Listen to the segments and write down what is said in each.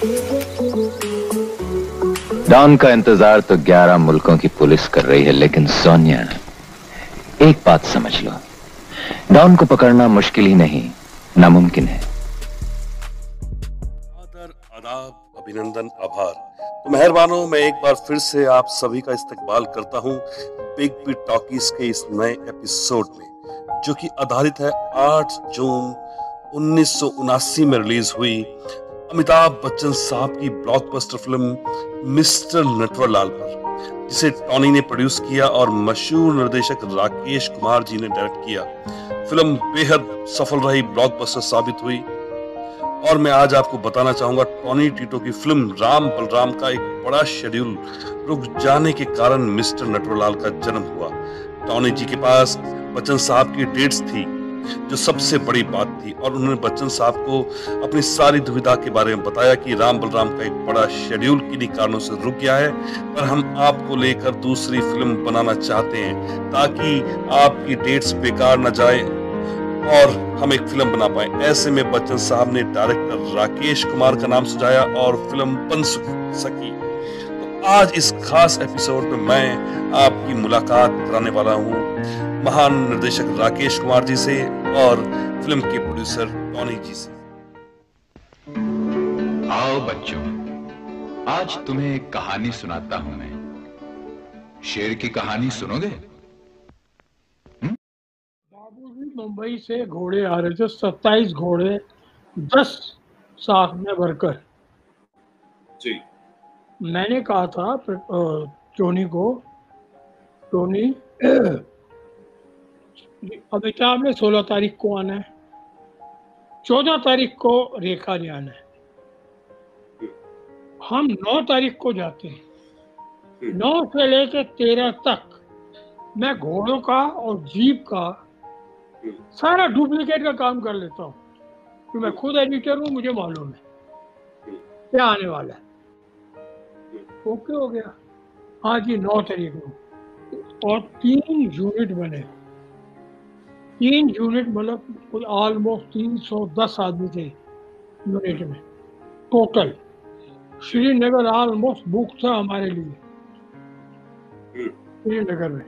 Don का इंतजार तो 11 मुल्कों की पुलिस कर रही है, लेकिन सोनिया, एक बात समझ लो, डॉन को पकड़ना मुश्किल ही नहीं, नामुमकिन है। आदर, आदाब, अभिनंदन, आभार। तो मेहरबानों, मैं एक बार फिर से आप सभी का इस्तकबाल करता हूं बिग बी टॉकीज के इस नए एपिसोड में, जो कि आधारित है 8 जून 1979 में रिलीज हुई अमिताभ बच्चन साहब की ब्लॉकबस्टर फिल्म मिस्टर नटवरलाल पर, जिसे टॉनी ने प्रोड्यूस किया और मशहूर निर्देशक राकेश कुमार जी ने डायरेक्ट किया। फिल्म बेहद सफल रही, ब्लॉकबस्टर साबित हुई। और मैं आज आपको बताना चाहूंगा टॉनी टीटो की फिल्म राम बलराम का एक बड़ा शेड्यूल रुक जाने के कारण मिस्टर नटवरलाल का जन्म हुआ। टॉनी जी के पास बच्चन साहब की डेट्स थी, जो सबसे बड़ी बात थी, और उन्होंने बच्चन साहब को अपनी सारी दुविधा के बारे में बताया कि राम बलराम का एक बड़ा शेड्यूल किन्हीं कारणों से रुक गया है, पर हम आपको लेकर दूसरी फिल्म बनाना चाहते हैं ताकि आपकी डेट्स बेकार न जाए और हम एक फिल्म बना पाए। ऐसे में बच्चन साहब ने डायरेक्टर राकेश कुमार का नाम सुझाया और फिल्म बन सकी। तो आज इस खास एपिसोड में मैं आपकी मुलाकात कराने वाला हूं महान निर्देशक राकेश कुमार जी से और फिल्म के प्रोड्यूसर टॉनी जी से। आओ बच्चों, आज तुम्हें एक कहानी सुनाता हूं मैं। शेर की कहानी सुनोगे? मुंबई से घोड़े आ रहे थे, 27 घोड़े, 10 साथ में भरकर। जी। मैंने कहा था टोनी को, टोनी अमिताभ ने 16 तारीख को आना है, 14 तारीख को रेखा ने आना है, हम 9 तारीख को जाते हैं। 9 से लेकर 13 तक मैं घोड़ों का और जीप का सारा डुप्लीकेट का काम कर लेता हूँ, तो मैं खुद एडिटर हूँ, मुझे मालूम है क्या आने वाला है। ओके हो गया। हाँ जी, 9 तारीख को, और 3 यूनिट बने। 3 यूनिट मतलब ऑलमोस्ट 310 आदमी थे यूनिट में टोटल। श्रीनगर ऑलमोस्ट बुक था हमारे लिए, श्रीनगर में।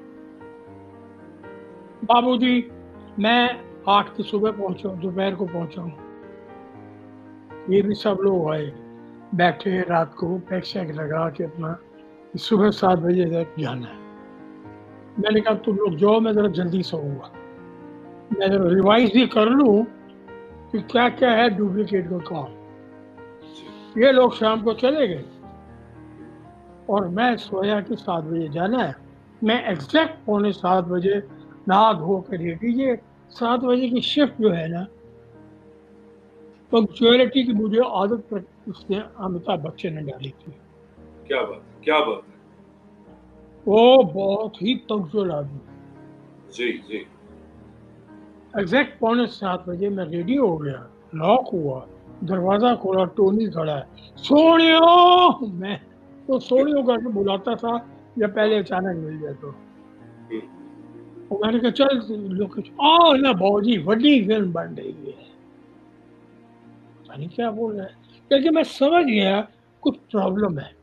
बाबूजी, मैं 8 की सुबह पहुंचा, दोपहर को पहुंचा हूँ। ये भी सब लोग आए, बैठे रात को पैक शैक लगा के अपना सुबह 7 बजे तक जाना है। मैंने कहा तुम लोग जाओ, मैं जरा जल्दी सोऊंगा, मैं जरा रिवाइज भी कर लूँ कि क्या क्या है डुप्लीकेट का काम। ये लोग शाम को चले गए और मैं सोया कि 7 बजे जाना है। मैं एग्जैक्ट 6:45 बजे नहा धो कर रेडी। ये 7 बजे की शिफ्ट जो है ना, पंक्चुअलिटी की मुझे आदत पर उसने अमिताभ बच्चन ने डाली थी। क्या बात, क्या बात है। वो बहुत ही पंक्चुअल आदमी। जी जी। एग्जैक्ट 6:45 बजे मैं रेडी हो गया, लॉक हुआ, दरवाजा खोला, टोनी खड़ा है, सोनियो। मैं तो सोनियो करके बुलाता था या पहले अचानक मिल जाए तो। मैंने कहा चल लोकेशन ना भौजी, बड़ी फिल्म बन रही है। पता नहीं क्या बोल रहा है, क्योंकि मैं समझ गया कुछ प्रॉब्लम है।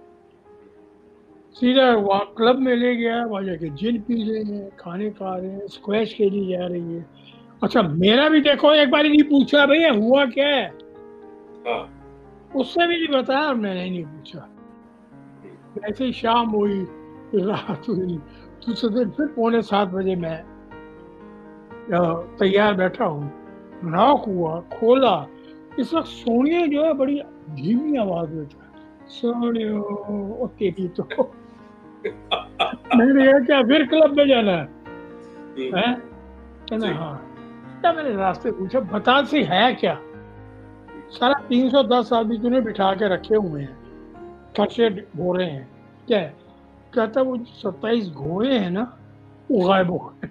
सीधा वहाँ क्लब में ले गया, वहाँ जाके जिन पी रहे हैं, खाने खा रहे हैं, स्क्वैश खेली जा रही है। अच्छा, मेरा भी देखो, एक बार नहीं पूछा भैया हुआ क्या है। उससे भी नहीं बताया और मैंने नहीं पूछा। ऐसे ही शाम हुई, रात हुई, दूसरे दिन फिर 6:45 बजे मैं तैयार बैठा हूँ, लॉक हुआ, खोला। इस वक्त सोनिया जो है बड़ी धीमी आवाज में था, सोनिया तेरी तो। मैंने कहा क्या फिर क्लब में जाना है? कहना हाँ। तब मैंने रास्ते पूछा बता से है क्या? सारा 310 आदमी तूने बिठा के रखे हुए हैं, खर्चे घोड़े हैं, क्या है? कहता वो 27 घोड़े हैं ना, वो गायब हो गए।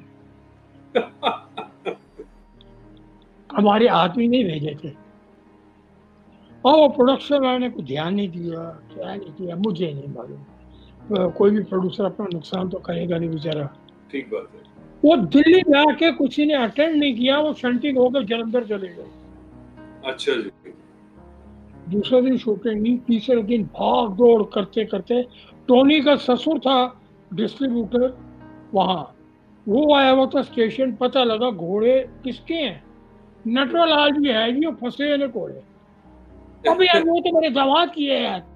हमारे आदमी नहीं भेजे थे, और वो प्रोडक्शन वाले ने कुछ ध्यान नहीं दिया, क्या नहीं किया मुझे नहीं मालूम। कोई भी प्रोड्यूसर अपना नुकसान तो करेगा नहीं बेचारा। ठीक बात है। वो दिल्ली में आके कुछ ने अटेंड नहीं किया, वो शंटिंग होकर जलंधर चले गए। अच्छा जी। दूसरे दिन शूटिंग नहीं, तीसरे दिन भाग दौड़ करते करते टोनी का ससुर था डिस्ट्रीब्यूटर वहां, वो आया हुआ था स्टेशन, पता लगा घोड़े किसके हैं, नटवरलाल जी है जी, वो फंसे हैं घोड़े। अबे यार वो तो मेरे दामाद की है यार।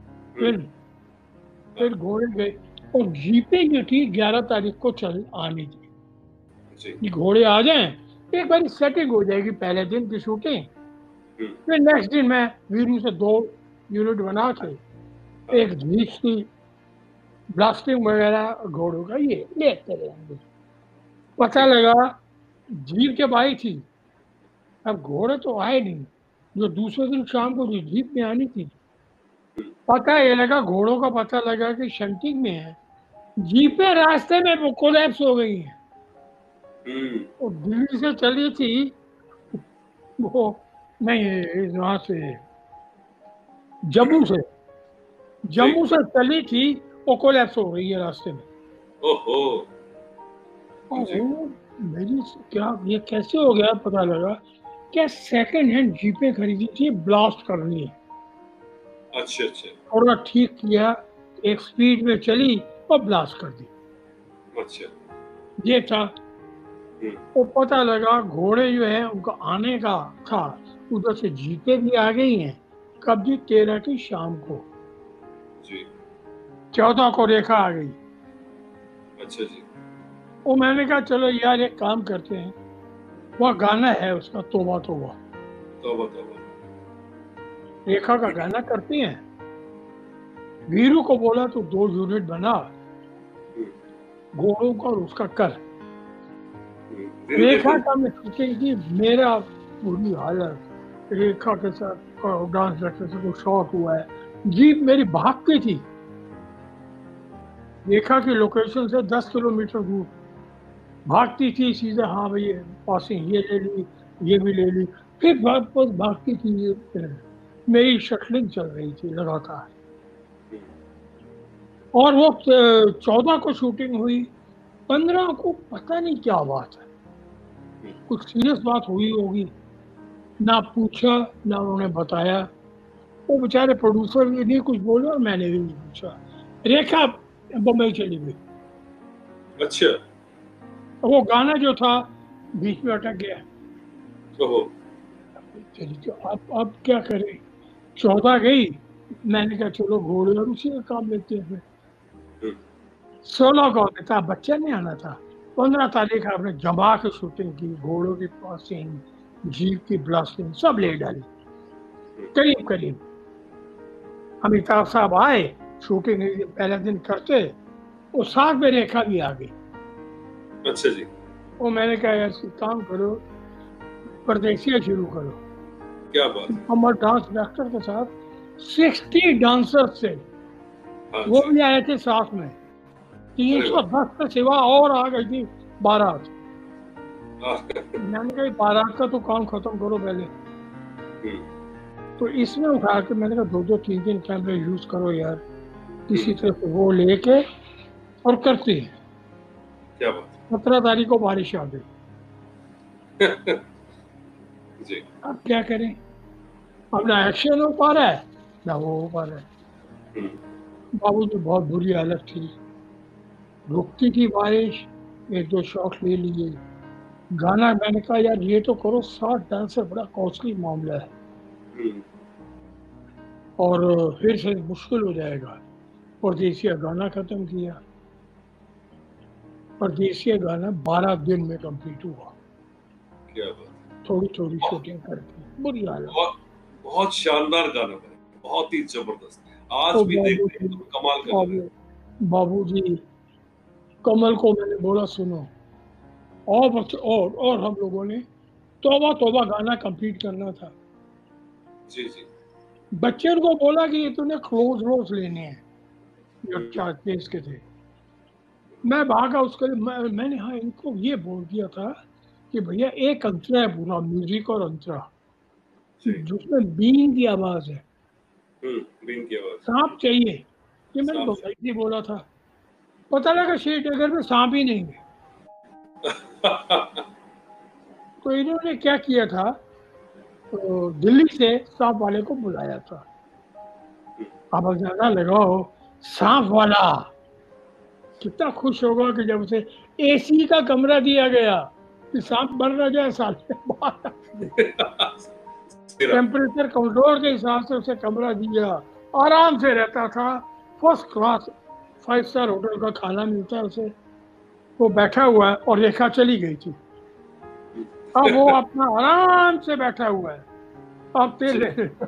फिर घोड़े गए और जीपे जो थी 11 तारीख को चल आनी थी जी। कि घोड़े आ जाएं, एक बार सेटिंग हो जाएगी पहले दिन की शूटिंग। फिर नेक्स्ट दिन मैं वीरू से 2 यूनिट बना के एक जीप की ब्लास्टिंग वगैरह घोड़ों का ये लेते रहेंगे। पता लगा जीप जब आई थी, अब घोड़े तो आए नहीं, जो दूसरे दिन शाम को जो जीप में आनी थी, पता ये लगा घोड़ों का पता लगा कि शंटिंग में है, जीपें रास्ते में कोलैप्स हो गई हैं। और दिल्ली से चली थी वो, नहीं वहां से जम्मू से चली थी, वो कोलैप्स हो गई है रास्ते में। ओहो। और वो मेरी क्या ये कैसे हो गया पता लगा, क्या सेकंड हैंड जीपें खरीदी थी ब्लास्ट करनी है। अच्छा अच्छा थोड़ा ठीक किया, एक स्पीड में चली और ब्लास्ट कर दी। अच्छा। ये था। वो पता लगा घोड़े जो है उनका आने का था, उधर से जीपें भी आ गई हैं। कब जी? 13 की शाम को जी। 14 को रेखा आ गई। अच्छा जी। वो मैंने कहा चलो यार एक काम करते हैं, वह गाना है उसका तौबा तौबा, तौबा तौबा। रेखा का गाना करते हैं। वीरू को बोला तो 2 यूनिट बना घोड़ों का और उसका कर। रेखा का मैं शूटिंग की, मेरा बुरी हालत, रेखा के साथ डांस डायरेक्टर से कुछ शॉट हुआ है, जीप मेरी भागती थी रेखा की लोकेशन से 10 किलोमीटर दूर, भागती थी सीधे, हाँ भाई पासिंग ये ले ली, ये भी ले ली, फिर वापस भागती थी। मेरी शटलिंग चल रही थी लगातार। और वो 14 को शूटिंग हुई, 15 को पता नहीं क्या बात है, कुछ सीरियस बात हुई होगी, ना पूछा ना उन्होंने बताया। वो बेचारे प्रोड्यूसर भी नहीं कुछ बोले और मैंने भी नहीं पूछा। रेखा बम्बई चली गई। अच्छा। वो गाना जो था बीच में अटक गया। ओहो। चलिए तो अब क्या करें? 14 गई, मैंने कहा चलो घोड़े और उसी का काम लेते हैं। फिर 16 को अमिताभ बच्चन ने आना था, 15 तारीख आपने जमा के शूटिंग की, घोड़ों की पासिंग, जीप की ब्लास्टिंग सब ले डाली। करीब करीब अमिताभ साहब आए, शूटिंग पहले दिन करते, और साथ में रेखा भी आ गई। अच्छा जी। वो मैंने कहा यार काम करो, परदेसिया शुरू करो। क्या बात है। हमारे डांस डायरेक्टर के साथ 60 डांसर्स थे, वो भी आए थे साथ में। 310 के सिवा और आ गई थी बारात। मैंने कहा बारात का तो काम खत्म करो पहले। तो इसमें उठा के मैंने कहा 2-2 3-3 कैमरे यूज करो यार, किसी तरह से वो लेके और करते हैं। क्या बात। 17 तारीख को बारिश आ गई। जी। अब क्या करें? अब ना एक्शन हो पा रहा है ना वो हो पा रहा है। बाबू की बहुत बुरी हालत थी, रुकती थी बारिश, 1-2 शॉट ले लिए। गाना मैंने कहा यार ये तो करो, 60 डांसर बड़ा कॉस्टली मामला है और फिर से मुश्किल हो जाएगा। परदेसिया गाना खत्म किया, परदेसिया गाना 12 दिन में कंप्लीट हुआ। क्या बात। थोड़ी थोड़ी शूटिंग करके बुरी हालत। बहुत शानदार गाना है, बहुत ही जबरदस्त। आज भी देखते हैं तो कमाल का। बाबूजी कमल को मैंने बोला सुनो, और हम लोगों ने तौबा तौबा गाना कंप्लीट करना था। जी जी। बच्चन को बोला कि ये तूने क्लोज रोज लेने हैं जो 4 पेज के थे। मैं भागा उसके लिए, मैंने हाँ इनको ये बोल दिया था कि भैया एक अंतरा है पूरा, म्यूजिक और अंतरा, जिसमें बीन की आवाज है, बीन की आवाज, सांप चाहिए। ये मैंने बम्बई से बोला था, पता लगा श्रीनगर में सांप ही नहीं है। तो इन्होंने क्या किया था, तो दिल्ली से सांप वाले को बुलाया था। अब अंदाजा लगाओ, सांप वाला कितना खुश होगा कि जब उसे एसी का कमरा दिया गया कि सांप मर न जाए साले। टेम्परेचर कंट्रोल के हिसाब से उसे कमरा दिया, आराम से रहता था, फर्स्ट क्लास 5 स्टार होटल का खाना मिलता है उसे। वो बैठा हुआ है और रेखा चली गई थी। अब वो अपना आराम से बैठा हुआ है। अब तेल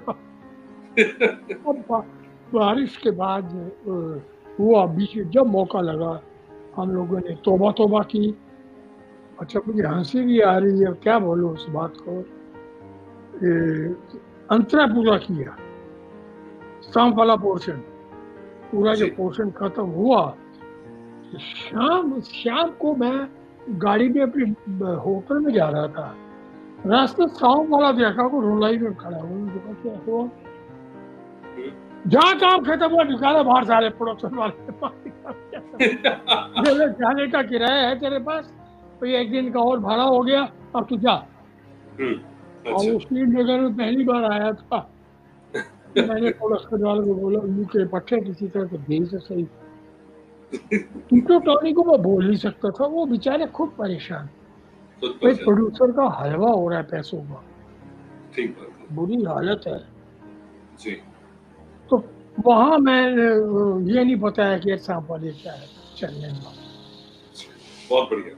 अब बारिश के बाद हुआ बीच में, जब मौका लगा हम लोगों ने तौबा तौबा की। अच्छा, मुझे हंसी भी आ रही है, क्या बोलूं उस बात को। अंतरा पूरा किया, सांप वाला पोर्शन पूरा जो पोर्शन खत्म हुआ, शाम को मैं गाड़ी में अपनी होटल में जा रहा था। रास्ते सांप वाला देखा को रोलाई में खड़ा हुआ। जहाँ काम खत्म हुआ निकाला बाहर, सारे पड़ोसन वाले जाने का किराया है तेरे पास, तो ये 1 दिन का और भाड़ा हो गया, अब तू जा। और उसी जगह में पहली बार आया था। मैंने पड़ोसन वाले को बोला, के पट्टे किसी तरह से भेज से सही। टीटो टॉनी को मैं बोल नहीं सकता था, वो बेचारे खूब परेशान। प्रोड्यूसर का हलवा हो रहा है पैसों का, ठीक बुरी हालत है जी। तो वहाँ मैं ये नहीं बताया कि सांप वाले क्या है चलने में। बहुत बढ़िया।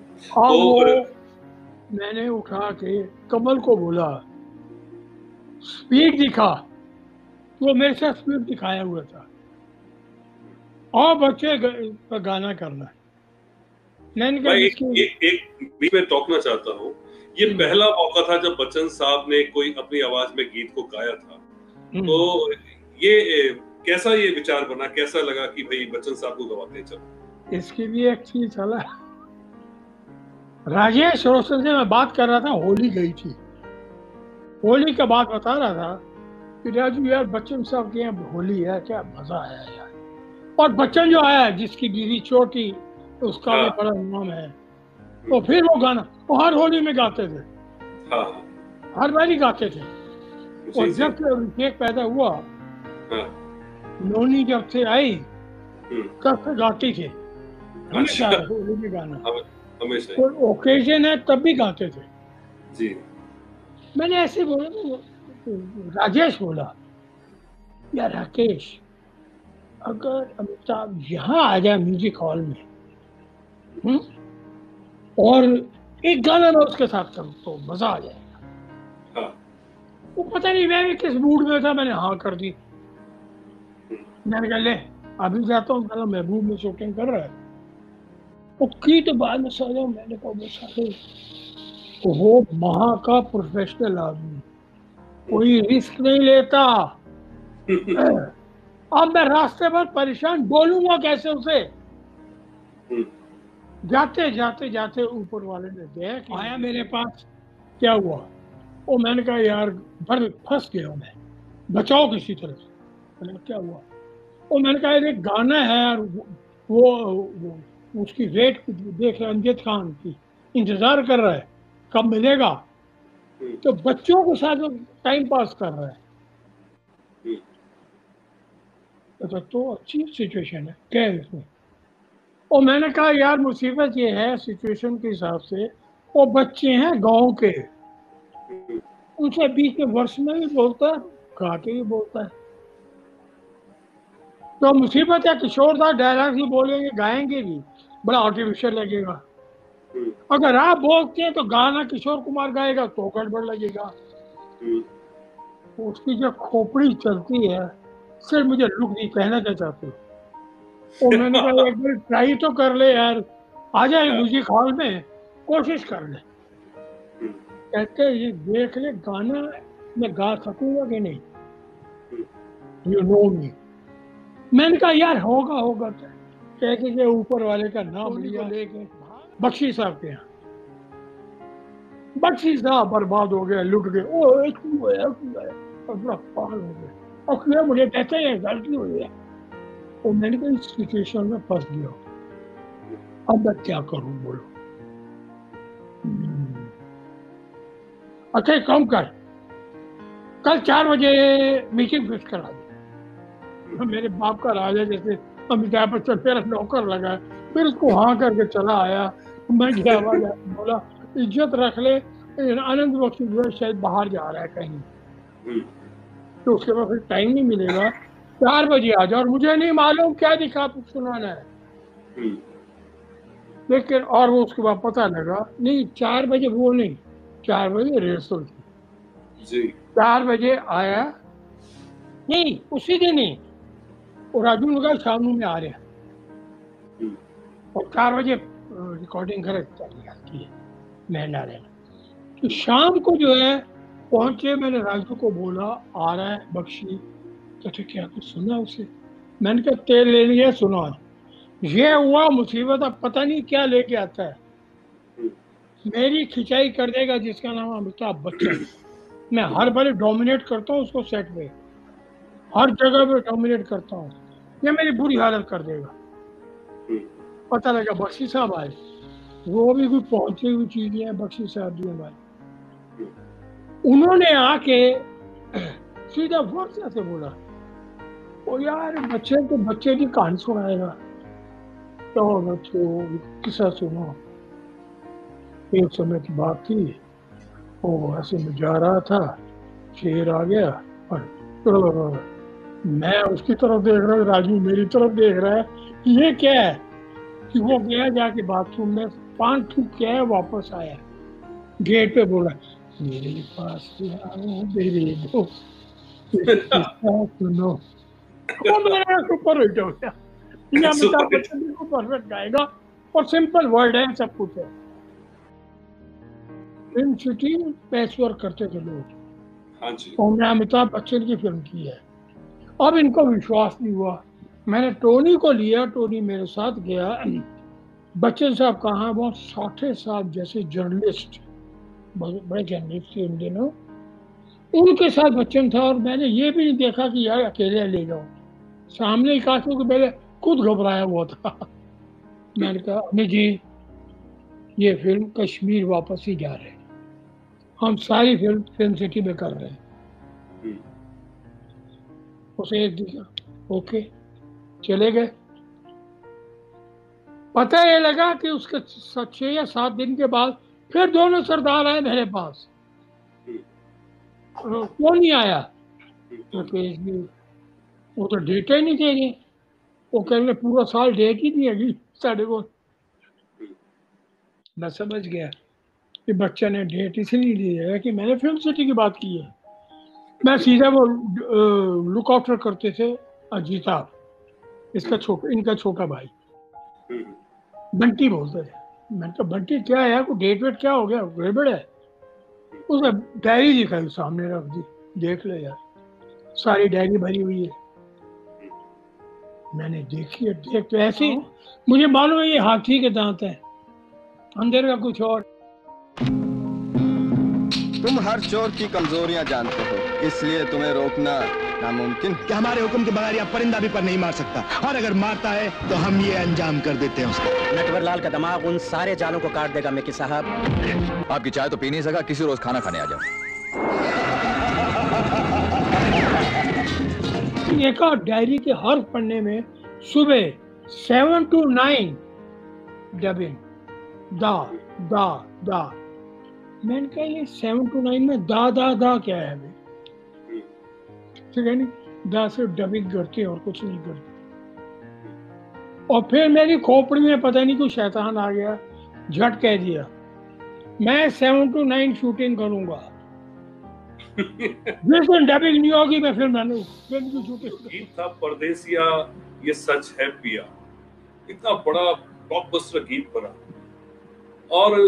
तो मैंने उठा के कमल को बोला, स्पीड दिखा। वो मेरे साथ स्पीड दिखाया हुआ था, और बच्चे गाना करना। मैंने कहा एक बीच में टोकना चाहता हूँ, ये पहला मौका था जब बच्चन साहब ने कोई अपनी आवाज में गीत को गाया था। तो ये कैसा ये विचार बना, कैसा लगा कि भाई बच्चन साहब को गवाते हैं? चलो, इसके लिए एक चीज चला। राजेश रोशन से मैं बात कर रहा था, होली गई थी, होली का बात बता रहा था कि राजू यार बच्चन साहब के यहाँ होली है, क्या मजा आया यार। और बच्चन जो आया जिसकी बीवी छोटी, उसका भी बड़ा नाम है। तो फिर वो गाना वो हर होली में गाते थे, हर बारी गाते थे। और जब से विवेक पैदा हुआ, नोनी जब से आई तब से गाती थे हमेशा होली में गाना। कोई ओकेजन है तब भी गाते थे जी। मैंने ऐसे बोला, राजेश बोला, यार राकेश, अगर अमिताभ यहाँ आ जाए म्यूजिक हॉल में और एक गाना मैं उसके साथ करूँ तो मजा आ जाएगा। वो पता नहीं मैं किस मूड में था, मैंने हाँ कर दी। मैंने कहा ले अभी जाता हूँ, कहना महबूब में शूटिंग कर रहा है। वो की तो बाद में सोचा, मैंने कहा वो सारे वो महा का प्रोफेशनल आदमी, कोई रिस्क नहीं लेता। अब मैं रास्ते पर परेशान, बोलूंगा कैसे उसे। जाते जाते जाते ऊपर वाले ने देख आया मेरे पास, क्या हुआ? वो मैंने कहा यार फंस गया मैं, बचाओ किसी तरह से। मैंने क्या हुआ? वो मैंने कहा एक गाना है यार, वो उसकी वेट देख रहा, अमजद खान की इंतजार कर रहा है कब मिलेगा, तो बच्चों के साथ टाइम पास कर रहा है। तो अच्छी सिचुएशन है क्या है इसमें? और मैंने कहा यार मुसीबत ये है सिचुएशन के हिसाब से, वो बच्चे हैं गांव के, उनसे बीच में वर्ष में भी बोलता है, गा के भी बोलता है। तो मुसीबत है, किशोर दा डायलॉग ही बोलेंगे, गाएंगे भी, बड़ा आर्टिफिशियल लगेगा। अगर आप बोलते हैं तो गाना किशोर कुमार गाएगा तो गड़बड़ लगेगा। उसकी जो खोपड़ी चलती है, सिर्फ मुझे लुक नहीं, कहना क्या चाहते हो? और मैंने कहा एक बार ट्राई तो कर ले यार, आ जाए म्यूजिक हॉल में, कोशिश कर ले। कहते ये देख ले गाना मैं गा सकूंगा कि नहीं, यू नो मी। मैंने कहा यार होगा होगा, कह के ऊपर वाले का नाम लिया, लेके बख्शी साहब के यहाँ। बख्शी साहब बर्बाद हो गए, लुट गए। ओ अपना पागल हो गए, और मुझे कहते हैं गलती हुई है। और मैंने कहा इस सिचुएशन में फंस गया, अब मैं क्या करूं, बोलो। अच्छा काम कर, कल 4 बजे मीटिंग फिक्स करा दी। मेरे बाप का राजा जैसे अमिताभ बच्चन मेरा नौकर लगा, फिर उसको हाँ करके चला आया। मैं गया आवाज बोला इज्जत रख ले, आनंद बख्श जो है शायद बाहर जा रहा है कहीं, तो उसके बाद फिर टाइम नहीं मिलेगा, 4 बजे आ जाओ। और मुझे नहीं मालूम क्या दिखा सुनाना है, लेकिन और वो उसके बाद पता लगा नहीं 4 बजे वो नहीं, 4 बजे रिहर्सल थी। 4 बजे आया नहीं, उसी दिन ही और राजू ने कहा शाम में आ रहे हैं, और 4 बजे रिकॉर्डिंग घर चली है महना रहना। तो शाम को जो है पहुंचे, मैंने राजू को बोला आ रहा है बख्शी, तो क्या कुछ सुना उसे? मैंने कहा तेल ले लिया, सुना ये हुआ मुसीबत, अब पता नहीं क्या लेके आता है, मेरी खिंचाई कर देगा जिसका नाम अमिताभ बच्चन। मैं हर बार डोमिनेट करता हूँ उसको सेट पे, हर जगह पे डोमिनेट करता हूँ, ये मेरी बुरी हालत कर देगा। पता लगा बख्शी साहब आए, वो भी कोई पहुंची हुई चीजें हैं, बख्शी साहब जी हमारे, उन्होंने आके सीधा वर्षा से बोला ओ यार बच्चे तो बच्चे की कहानी सुनाएगा, तो बच्चों किस्सा सुनो। एक समय की बात थी, वो ऐसे में जा रहा था, शेर आ गया और मैं उसकी तरफ देख रहा हूँ, राजू मेरी तरफ देख रहा है, ये क्या है कि वो गया जाके बाथरूम में 5 थूक किया है, वापस आया, गेट पे बोला मेरे पास मेरे दो सुनो, वो मेरा सुपर हिट हो गया। ये अमिताभ बच्चन को परफेक्ट गाएगा और सिंपल वर्ड है, सब कुछ है। फिल्म सिटी पैचवर्क करते थे लोग, हाँ जी, हमने अमिताभ बच्चन की फिल्म की है। अब इनको विश्वास नहीं हुआ, मैंने टोनी को लिया, टोनी मेरे साथ गया। बच्चन साहब कहाँ, बहुत साठे साहब जैसे जर्नलिस्ट, बड़े जर्नलिस्ट थे इन दिनों, उनके साथ बच्चन था। और मैंने ये भी नहीं देखा कि यार अकेले ले जाओ, सामने ही कहा, क्योंकि पहले खुद घबराया हुआ था। मैंने कहा अमित जी ये फिल्म कश्मीर वापस ही जा रहे हैं, हम सारी फिल्म सिटी में कर रहे हैं। उसे एक दिया, ओके चले गए। पता ये लगा कि उसके 6 या 7 दिन के बाद फिर दोनों सरदार आए मेरे पास, वो नहीं आया, तो वो तो डेट ही नहीं देंगे, वो कहेंगे पूरा साल डेट ही नहीं है साढ़े को। मैं समझ गया कि बच्चा ने डेट इसलिए दी है कि मैंने फिल्म सिटी की बात की है। मैं सीधा वो लुक आफ्टर करते थे अजीताभ, इनका छोटा भाई बंटी बोलते थे। मैंने कहा बंटी क्या है यार, को डेट वेट क्या हो गया, गड़बड़ है? उसने डायरी दिखाई, सामने रख दी, देख ले यार, सारी डायरी भरी हुई है। मैंने देखी, देख तो ऐसे मुझे मालूम है ये हाथी के दांत हैं, अंदर का कुछ और। तुम हर चोर की कमजोरियां जानते हो, इसलिए तुम्हें रोकना नामुमकिन। क्या हमारे हुक्म के बगैर यह परिंदा भी पर नहीं मार सकता, और अगर मारता है तो हम ये अंजाम कर देते हैं उसका। नटवरलाल का दिमाग उन सारे जालों को काट देगा मिकी साहब। आपकी चाय तो पी नहीं सका, किसी रोज खाना खाने आ जाओ। देखा डायरी के हर पन्ने में सुबह 7 to 9 डबिंग, दा। मैंने कहा ये 7 to 9 में दा क्या है अभी? ठीक है नहीं, दा सिर्फ डबिंग करते और कुछ नहीं करते। और फिर मेरी खोपड़ी में पता नहीं कोई शैतान आ गया, झट कह दिया मैं 7 to 9 शूटिंग करूंगा। जिस दिन डबिंग नहीं होगी मैं फिर मैंने गीत था परदेसिया, ये सच है पिया, इतना बड़ा ब्लॉकबस्टर गीत बना, और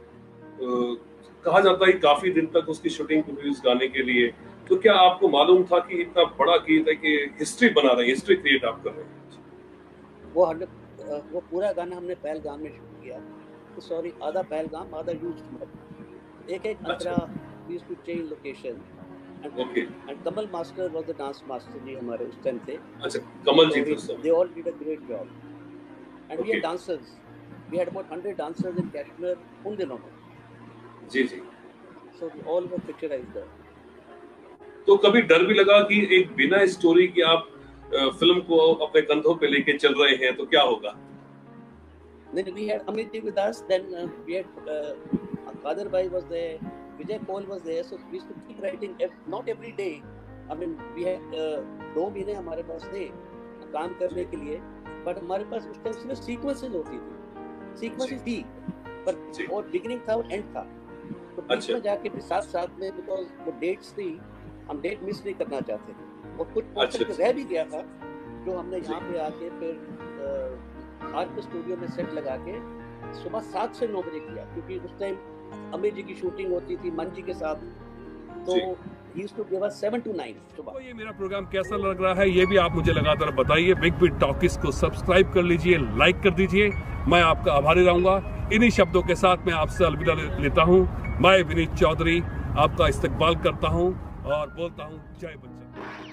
कहा जाता है काफी दिन तक उसकी शूटिंग हुई उस गाने के लिए। तो क्या आपको मालूम था कि इतना बड़ा गीत है कि हिस्ट्री बना रहे हैं, हिस्ट्री क्रिएट आप कर रहे हैं? वो पूरा गाना हमने पहलगाम में शूट किया, तो सॉरी आधा पहलगाम आधा यूज्ड, एक अंतरा we used to change location and Kamal master was the dance master जी हमारे उस टाइम थे। अच्छा, कमल जी थे उस समय। They all did a great job and we had dancers, we had about 100 dancers in Kashmir उन दिनों में। जी। So all were picturized there. तो कभी डर भी लगा कि एक बिना स्टोरी की आप फिल्म को अपने कंधों पे लेके चल रहे हैं तो क्या होगा? Then we had Amit with us. Then we had Kader Bhai was there, Vijay Paul was there. So we used to keep writing. Not every day. I mean, we had 2 महीने हमारे पास थे काम करने के लिए, बट हमारे पास उस time सिर्फ सीक्वेंसेस होती थी, सीक्वेंसेस थी, पर और बिगिनिंग था और एंड था। तो बीच में जाके फिर साथ में, बिकॉज वो डेट्स थी, हम डेट मिस नहीं करना चाहते थे, और कुछ पोर्शन रह भी गया था जो हमने यहाँ पे आके फिर आज के स्टूडियो में सेट लगा के सुबह 7 से 9 बजे किया, क्योंकि उस टाइम अमित जी की शूटिंग होती थी मन जी के साथ, तो he used to give us 7 to 9 सुबह। तो ये मेरा प्रोग्राम कैसा लग रहा है ये भी आप मुझे लगातार बताइए। बिग बीट टॉकीज को सब्सक्राइब कर लीजिए, लाइक कर दीजिए, मैं आपका आभारी रहूंगा। इन्हीं शब्दों के साथ मैं आपसे अलविदा लेता हूं। मैं विनीत चौधरी आपका इस्तकबाल करता हूं और बोलता हूं जय बच्चन।